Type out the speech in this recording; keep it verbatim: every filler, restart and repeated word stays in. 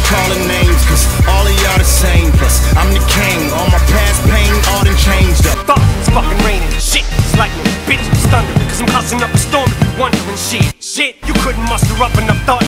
calling names, cause all of y'all the same. Plus, I'm the king, all my past pain, all done changed up. Fuck, it's fucking raining, shit, it's lightning, bitch, it's thunder. Cause I'm causing up a storm if you wondering shit. Shit, you couldn't muster up enough thought